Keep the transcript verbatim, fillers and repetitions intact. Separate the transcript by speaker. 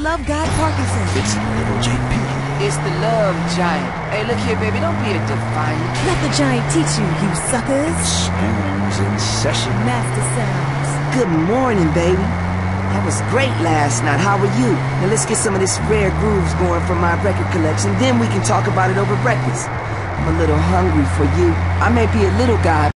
Speaker 1: love God Parkinson.
Speaker 2: It's little J P.
Speaker 3: It's the love giant. Hey, look here, baby, don't be a defiant.
Speaker 1: Let the giant teach you, you suckers.
Speaker 2: School's in session.
Speaker 1: Master sounds.
Speaker 4: Good morning, baby. That was great last night. How are you? Now let's get some of this rare grooves going from my record collection. Then we can talk about it over breakfast. I'm a little hungry for you. I may be a little guy,